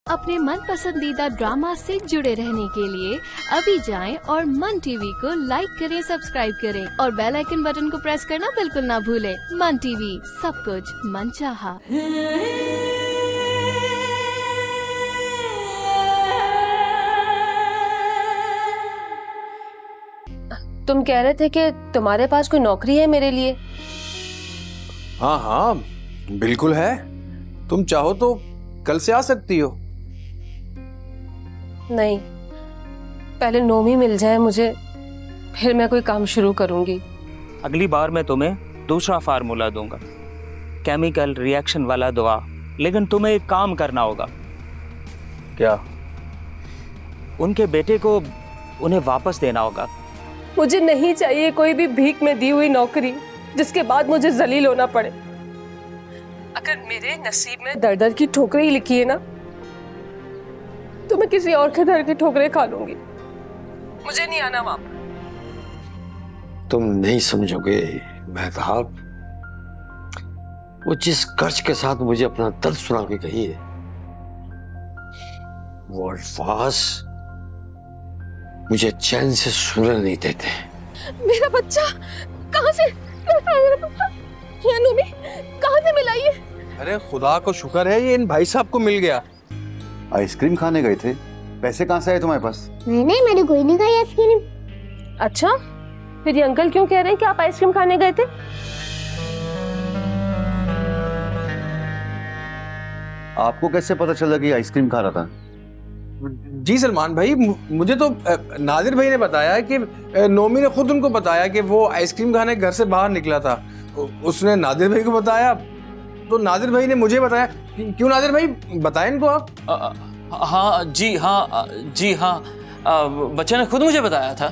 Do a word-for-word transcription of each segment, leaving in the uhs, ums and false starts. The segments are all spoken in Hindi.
अपने मन पसंदीदा ड्रामा से जुड़े रहने के लिए अभी जाएं और मन टीवी को लाइक करें, सब्सक्राइब करें और बेल आइकन बटन को प्रेस करना बिल्कुल ना भूलें। मन टीवी, सब कुछ मनचाहा। तुम कह रहे थे कि तुम्हारे पास कोई नौकरी है मेरे लिए? हाँ हाँ बिल्कुल है, तुम चाहो तो कल से आ सकती हो। नहीं, पहले नौमी मिल जाए मुझे, फिर मैं कोई काम शुरू करूंगी। अगली बार मैं तुम्हें दूसरा फार्मूला दूंगा, केमिकल रिएक्शन वाला दवा, लेकिन तुम्हें एक काम करना होगा। क्या? उनके बेटे को उन्हें वापस देना होगा। मुझे नहीं चाहिए कोई भी भीख में दी हुई नौकरी जिसके बाद मुझे जलील होना पड़े। अगर मेरे नसीब में दर दर की ठोकरें ही लिखी है ना, तो मैं किसी और के दर की ठोकरें खा लूंगी। मुझे नहीं आना वापस। तुम नहीं समझोगे महताब, वो जिस कर्ज के साथ मुझे अपना दर्द सुना के गई है, वो अल्फाज मुझे चैन से सुनने नहीं देते। मेरा बच्चा कहाँ से? नूमी कहाँ से मिला ये? अरे खुदा को शुक्र है ये इन भाई साहब को मिल गया। आइसक्रीम खाने गए थे, पैसे कहाँ से आए तुम्हारे पास? नहीं नहीं, मैंने कोई नहीं खाई आइसक्रीम। अच्छा, फिर ये अंकल क्यों कह रहे हैं कि आप आइसक्रीम खाने गए थे? आपको कैसे पता चला कि आइसक्रीम खा रहा था? जी सलमान भाई, मुझे तो नादिर भाई ने बताया कि नौमी ने खुद उनको बताया कि वो आइसक्रीम खाने घर से बाहर निकला था। उसने नादिर भाई को बताया, तो नादिर भाई ने मुझे बताया। क्यों नादिर भाई, बताएं इनको आप। आ, आ, हाँ जी हाँ जी हाँ, बच्चे ने खुद मुझे बताया था।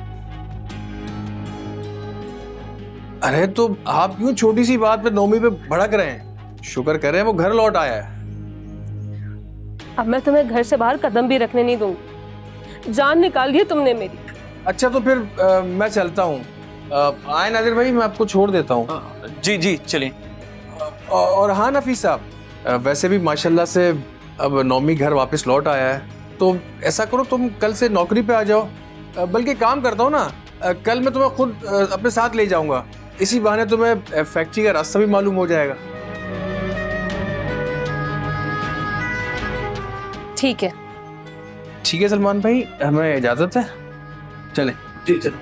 अरे तो आप क्यों छोटी सी बात पे नौमी पे भड़क रहे हैं? शुक्र करें वो घर लौट आया है। अब मैं तुम्हें घर से बाहर कदम भी रखने नहीं दूंगी। जान निकाल दी तुमने मेरी। अच्छा तो फिर आ, मैं चलता हूँ। आए नादिर भाई, मैं आपको छोड़ देता हूँ। जी जी चलिए। और हाँ नफीस साहब, वैसे भी माशाल्लाह से अब नौमी घर वापस लौट आया है, तो ऐसा करो तुम कल से नौकरी पे आ जाओ। बल्कि काम करता हूँ ना, कल मैं तुम्हें खुद अपने साथ ले जाऊंगा। इसी बहाने तुम्हें फैक्ट्री का रास्ता भी मालूम हो जाएगा। ठीक है। ठीक है सलमान भाई, हमें इजाजत है, चलें। जी चलो।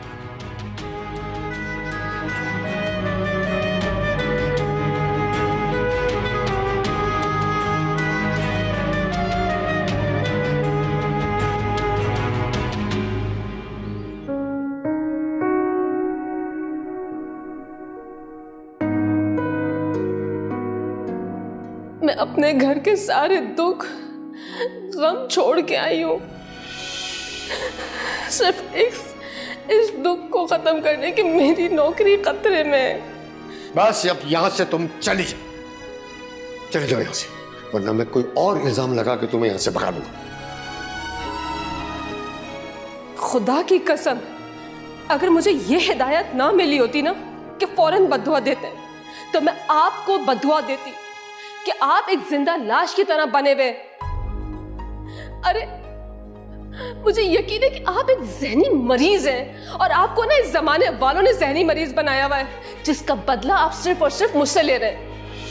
मैं अपने घर के सारे दुख गम छोड़ के आई हूँ, सिर्फ इस इस दुख को खत्म करने की मेरी नौकरी खतरे में है। बस अब यहाँ से तुम चली जाओ, चले जाओ यहाँ से, वरना मैं कोई और इल्जाम लगा के तुम्हें यहाँ से भगा दूंगा। खुदा की कसम, अगर मुझे ये हिदायत ना मिली होती ना कि फौरन बददुआ देते हैं, तो मैं आपको बददुआ देती कि आप एक जिंदा लाश की तरह बने हुए। अरे मुझे यकीन है कि आप एक ज़हनी मरीज हैं, और आपको ना इस जमाने वालों ने ज़हनी मरीज बनाया हुआ है, जिसका बदला आप सिर्फ और सिर्फ मुझसे ले रहे हैं।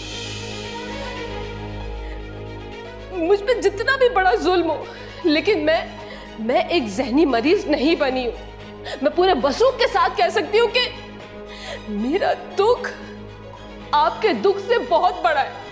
मुझ पे जितना भी बड़ा जुल्म हो, लेकिन मैं मैं एक ज़हनी मरीज नहीं बनी हूं। मैं पूरे वसूख के साथ कह सकती हूँ कि मेरा दुख आपके दुख से बहुत बड़ा है।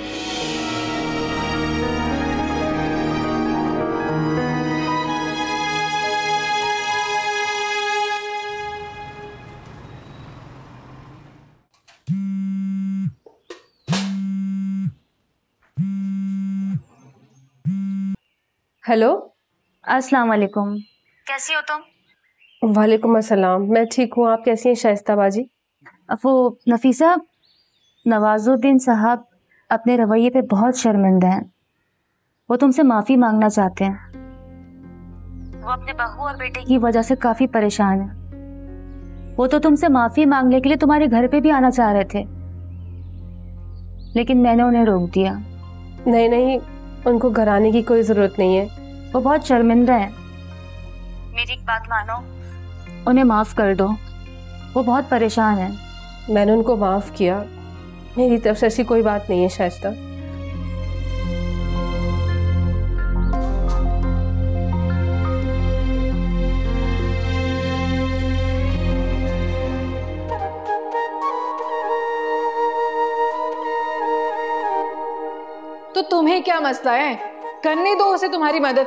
हेलो, अस्सलाम वालेकुम। कैसी हो तुम? वालेकुम अस्सलाम, मैं ठीक हूँ। आप कैसी हैं शाइस्ता बाजी? वो नफीसा, नवाजुद्दीन साहब अपने रवैये पे बहुत शर्मिंदा हैं। वो तुमसे माफ़ी मांगना चाहते हैं। वो अपने बहू और बेटे की वजह से काफ़ी परेशान हैं। वो तो तुमसे माफ़ी मांगने के लिए तुम्हारे घर पे भी आना चाह रहे थे, लेकिन मैंने उन्हें रोक दिया। नहीं नहीं, उनको घर आने की कोई जरूरत नहीं है। वो बहुत शर्मिंदा है। मेरी एक बात मानो, उन्हें माफ कर दो, वो बहुत परेशान है। मैंने उनको माफ किया, मेरी तरफ से ऐसी कोई बात नहीं है शाइस्ता। तो तुम्हें क्या मसला है? करने दो उसे तुम्हारी मदद।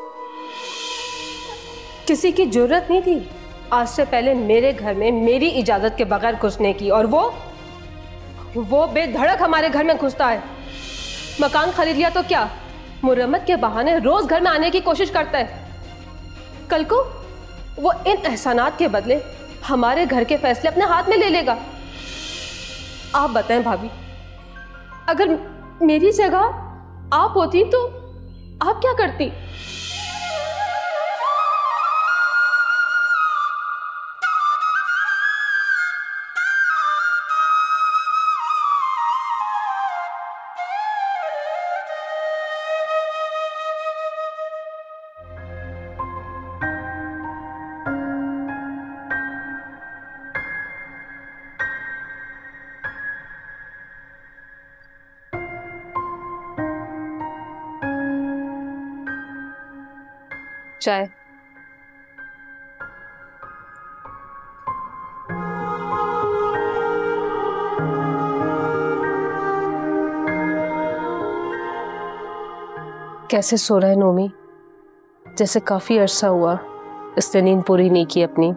किसी की जरूरत नहीं थी आज से पहले मेरे घर में मेरी इजाजत के बगैर घुसने की, और वो वो बेधड़क हमारे घर में घुसता है। मकान खरीद लिया तो क्या, मुरम्मत के बहाने रोज घर में आने की कोशिश करता है। कल को वो इन एहसानात के बदले हमारे घर के फैसले अपने हाथ में ले लेगा। आप बताएं भाभी, अगर मेरी जगह आप होती तो आप क्या करती? चाय। कैसे सो रहा है नोमी? जैसे काफी अरसा हुआ इसने नींद पूरी नहीं की अपनी।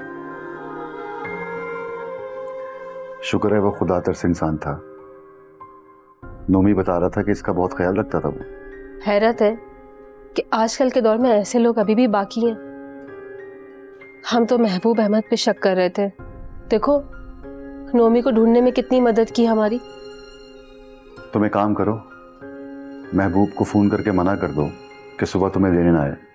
शुक्र है वो खुदा तरस इंसान था। नोमी बता रहा था कि इसका बहुत ख्याल रखता था वो। हैरत है कि आजकल के दौर में ऐसे लोग अभी भी बाकी हैं। हम तो महबूब अहमद पे शक कर रहे थे, देखो नोमी को ढूंढने में कितनी मदद की हमारी। तुम एक काम करो, महबूब को फोन करके मना कर दो कि सुबह तुम्हें लेने ना आए।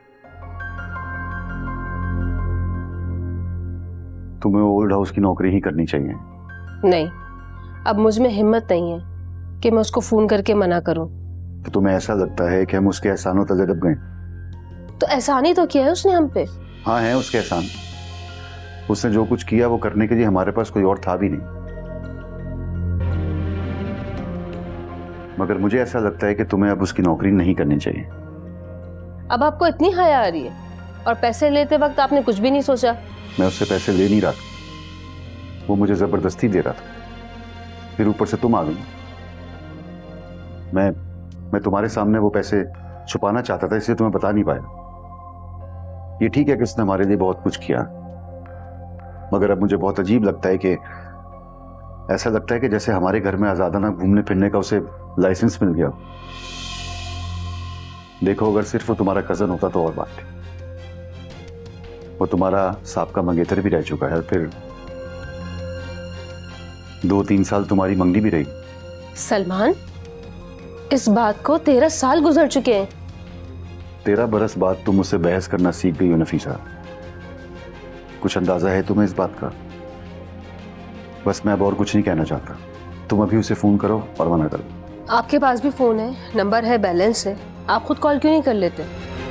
तुम्हें ओल्ड हाउस की नौकरी ही करनी चाहिए। नहीं, अब मुझ में हिम्मत नहीं है कि मैं उसको फोन करके मना करूं। तो तुम्हें ऐसा लगता है कि हम उसके एहसानों तले दब गए? तो एहसान ही तो किया है उसने हम पे। हाँ है उसके एहसान। उसने जो कुछ किया वो करने के लिए हमारे पास कोई और था भी नहीं। मगर मुझे ऐसा लगता है कि तुम्हें अब उसकी नौकरी नहीं करनी चाहिए। अब आपको इतनी हया आ रही है, और पैसे लेते वक्त आपने कुछ भी नहीं सोचा? मैं उससे पैसे ले नहीं रहा था, वो मुझे जबरदस्ती दे रहा था। फिर ऊपर से तुम आ गई। मैं मैं तुम्हारे सामने वो पैसे छुपाना चाहता था, इसलिए तुम्हें बता नहीं पाया। ये ठीक है कि उसने हमारे लिए बहुत कुछ किया, मगर अब मुझे बहुत अजीब लगता है कि ऐसा लगता है कि जैसे हमारे घर में आजादाना घूमने फिरने का उसे लाइसेंस मिल गया। देखो, अगर सिर्फ वो तुम्हारा कजन होता तो और बात थी। वो तुम्हारा साहब मंगेतर भी रह चुका है, फिर दो तीन साल तुम्हारी मंगनी भी रही। सलमान, इस बात को तेरह साल गुजर चुके हैं। तेरह बरस बाद तुम मुझसे बहस करना सीख गई हो नफीसा। कुछ अंदाजा है तुम्हें इस बात का? बस मैं अब और कुछ नहीं कहना चाहता। तुम अभी उसे फोन करो और मना करो। आपके पास भी फोन है, नंबर है, बैलेंस है, आप खुद कॉल क्यों नहीं कर लेते?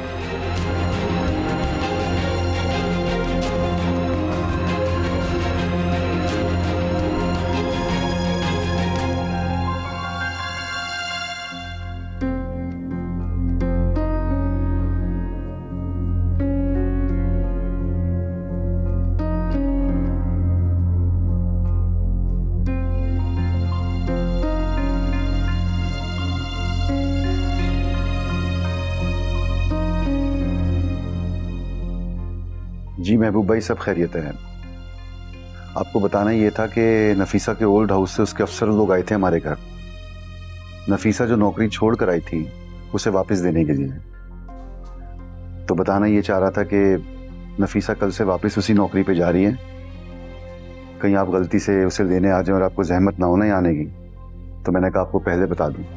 जी महबूब भाई, सब खैरियत है। आपको बताना ये था कि नफीसा के ओल्ड हाउस से उसके अफसर लोग आए थे हमारे घर। नफीसा जो नौकरी छोड़ कर आई थी उसे वापस देने के लिए। तो बताना ये चाह रहा था कि नफीसा कल से वापस उसी नौकरी पे जा रही है। कहीं आप गलती से उसे लेने आ जाए और आपको जहमत ना हो ना आने की, तो मैंने कहा आपको पहले बता दूं।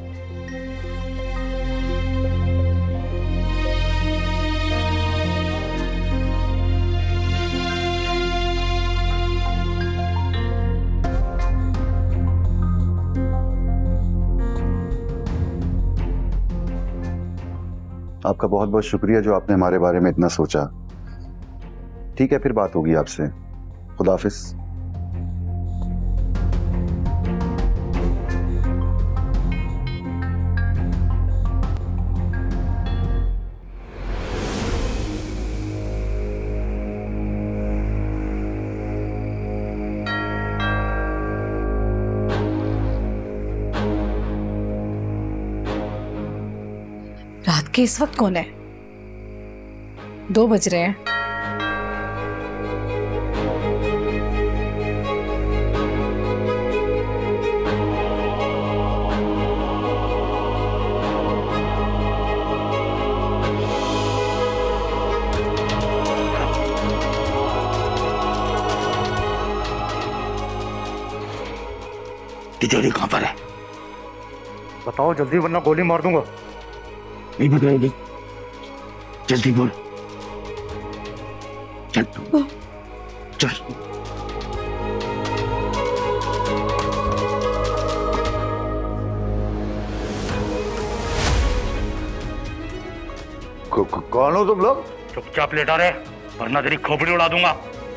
आपका बहुत बहुत शुक्रिया जो आपने हमारे बारे में इतना सोचा। ठीक है, फिर बात होगी आपसे। खुदा हाफिज। रात के इस वक्त कौन है? दो बज रहे हैं। तिजोरी कहां पर है? बताओ जल्दी, वरना गोली मार दूंगा। नहीं बताएगी, जल्दी बोल। चल चल। कौन हो तुम लोग? चुपचाप लेटा रहे, वरना तेरी खोपड़ी उड़ा दूंगा।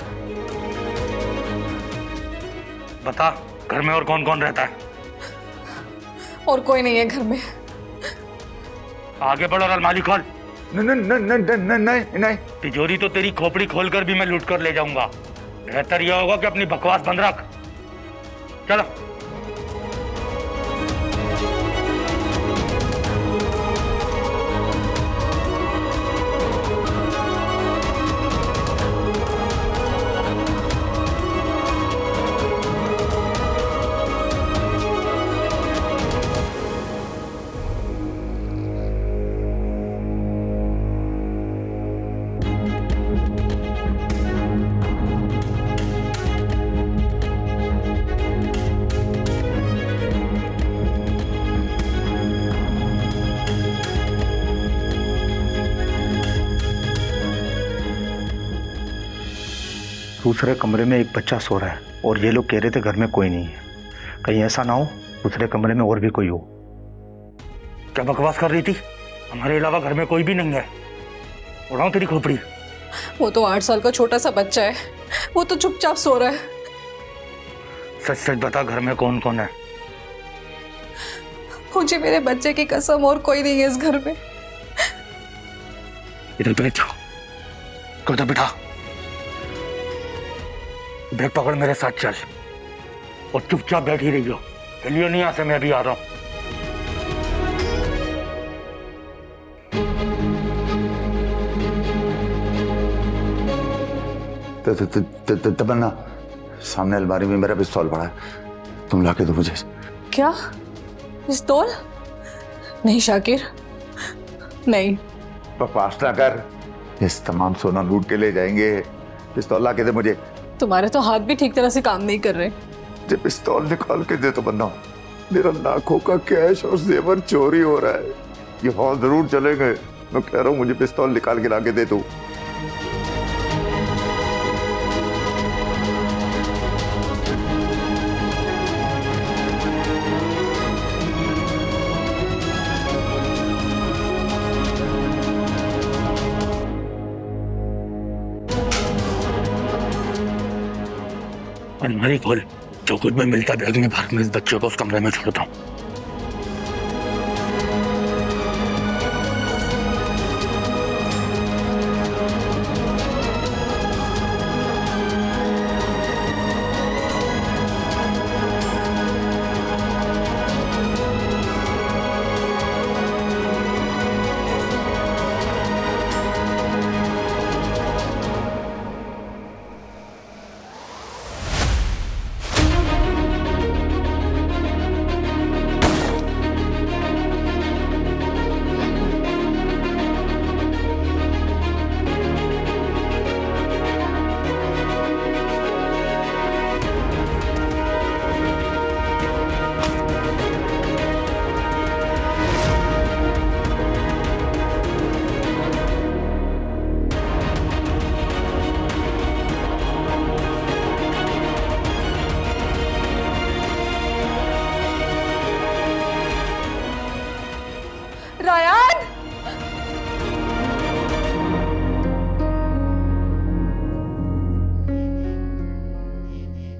बता, घर में और कौन कौन रहता है? और कोई नहीं है घर में। आगे बढ़ और अलमारी खोल। नहीं नहीं नहीं नहीं नहीं नहीं। तिजोरी तो तेरी खोपड़ी खोलकर भी मैं लूट कर ले जाऊंगा। बेहतर यह होगा कि अपनी बकवास बंद रख। चलो। दूसरे कमरे में एक बच्चा सो रहा है और ये लोग कह रहे थे घर में कोई नहीं है। कहीं ऐसा ना हो दूसरे कमरे में और भी कोई हो। क्या बकवास कर रही थी? हमारे अलावा घर में कोई भी नहीं है। उड़ाऊं तेरी खोपड़ी? वो तो आठ साल का छोटा सा बच्चा है, वो तो चुपचाप सो रहा है। सच सच बता, घर में कौन कौन है? मुझे मेरे बच्चे की कसम और कोई नहीं है इस घर में। इधर बैठ जाओ। कदम बिठा, बैग पकड़, मेरे साथ चल और चुपचाप बैठी रही हो। हिलियो नहीं, यहाँ से मैं भी आ रहा हूं। तमन्ना, सामने अलमारी में मेरा पिस्तौल पड़ा है, तुम लाके दो मुझे। क्या पिस्तौल? नहीं शाकिर, नहीं। बकवास ना कर, इस तमाम सोना लूट के ले जाएंगे। पिस्तौल लाके दे मुझे। तुम्हारे तो हाथ भी ठीक तरह से काम नहीं कर रहे। जब पिस्तौल निकाल के दे तो बन्ना, मेरा लाखों का कैश और जेवर चोरी हो रहा है। ये हॉल जरूर चलेंगे। मैं कह रहा हूँ मुझे पिस्तौल निकाल के लाके दे तू। अलमारी खोल, जो कुछ भी मिलता बैग में भर, मैं इस बच्चे को उस कमरे में छोड़ता हूँ।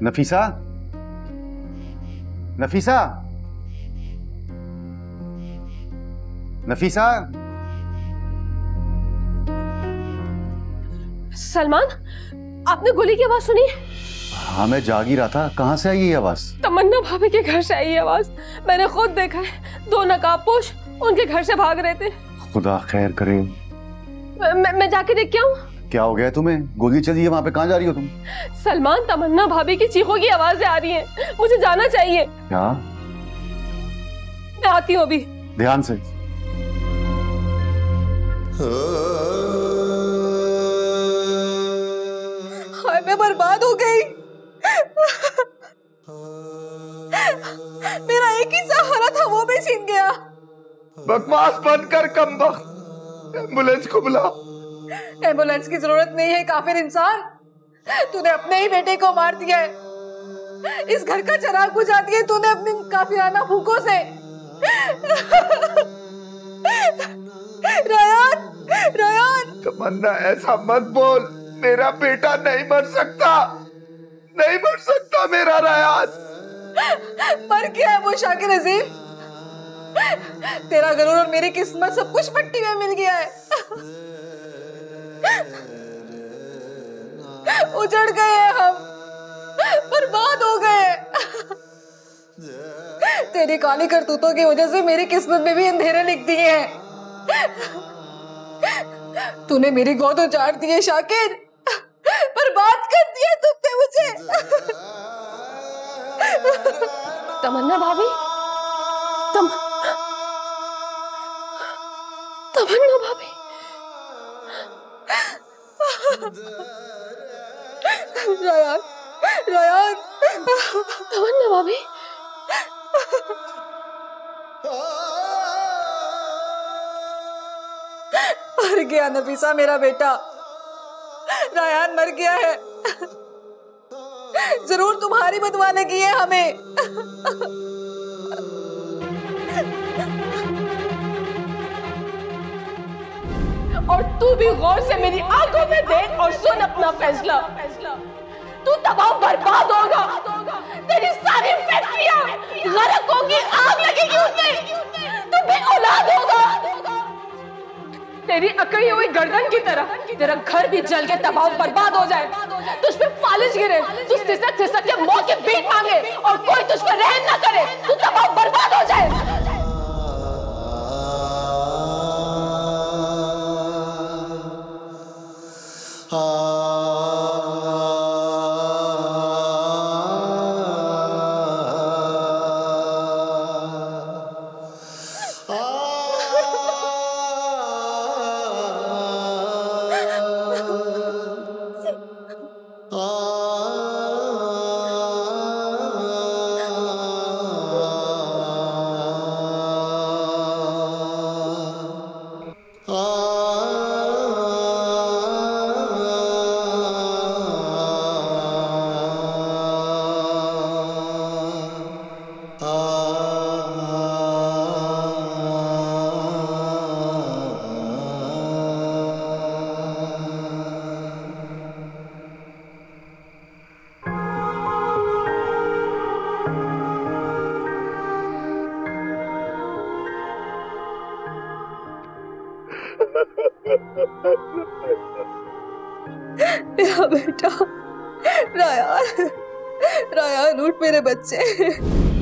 नफीसा, नफीसा, नफीसा। सलमान, आपने गोली की आवाज सुनी? हाँ, मैं जाग ही रहा था। कहाँ से आई ये आवाज? तमन्ना भाभी के घर से आई ये आवाज। मैंने खुद देखा है, दो नकाबपोश उनके घर से भाग रहे थे। खुदा खैर करे। मैं, मैं जाके देख के आऊं? क्या हो गया तुम्हें? गोली चली है वहाँ पे, कहाँ जा रही हो तुम? सलमान, तमन्ना भाभी की चीखों की आवाजें आ रही हैं। मुझे जाना चाहिए। क्या? मैं आती हूँ अभी। ध्यान से। हाय, मैं बर्बाद हो गई। मेरा एक ही सहारा था, वो भी छीन गया। बकवास बंद कर, कमबख्त। एम्बुलेंस को बुला। एम्बुलेंस की जरूरत नहीं है, काफिर इंसान। तूने अपने ही बेटे को मार दिया है। इस घर का चिराग बुझा दिया तूने अपनी काफिराना भूखों से। रायान, रायान। तमन्ना, ऐसा मत बोल। मेरा बेटा नहीं मर सकता, नहीं मर सकता मेरा रायान। मर गया है वो शाकिर अजीम। तेरा गरूर और मेरी किस्मत सब कुछ मिट्टी में मिल गया है। उजड़ गए हैं हम, बर्बाद हो गए। तेरी काली करतूतों की वजह से मेरी किस्मत में भी अंधेरे लिख दिए हैं। तूने मेरी गोद उजाड़ दी है शाकिर, बर्बाद कर दिया तुमने मुझे। तमन्ना भाभी, तम तमन्ना भाभी। रायान, रायान। तमन्ना भाभी। मर गया नफीसा मेरा बेटा। रायान मर गया है। जरूर तुम्हारी बदवा लगी है हमें। और तू भी गौर से मेरी आंखों में देख और सुन अपना फैसला। तू तबाह बर्बाद होगा। तेरी सारी फैक्ट्रियां गरक होगी, आग लगेगी उसमें। तू बे औलाद होगा। तेरी अकड़ी हुई गर्दन की तरह तेरा घर भी जल के तबाह बर्बाद हो जाए। तुझ पे फालिश गिरे, तू सिसक सिसक के मौत की भीख मांगे और कोई तुझ पे रहम ना करे। तू तबाह बर्बाद हो जाए। मेरा बेटा रायान, रायान उठ मेरे बच्चे।